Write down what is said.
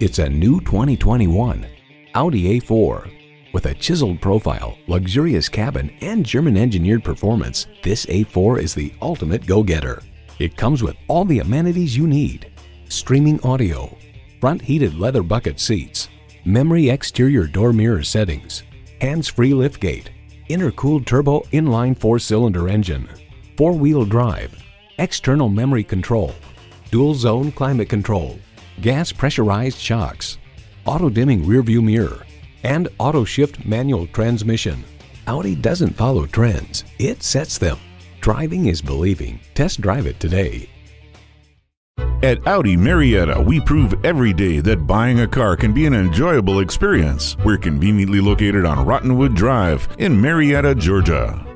It's a new 2021 Audi A4. With a chiseled profile, luxurious cabin, and German-engineered performance, this A4 is the ultimate go-getter. It comes with all the amenities you need: streaming audio, front heated leather bucket seats, memory exterior door mirror settings, hands-free liftgate, intercooled turbo inline 4-cylinder engine, 4-wheel drive, external memory control, dual-zone climate control, gas pressurized shocks, auto-dimming rearview mirror, and auto-shift manual transmission. Audi doesn't follow trends, it sets them. Driving is believing. Test drive it today. At Audi Marietta, we prove every day that buying a car can be an enjoyable experience. We're conveniently located on Rottenwood Drive in Marietta, Georgia.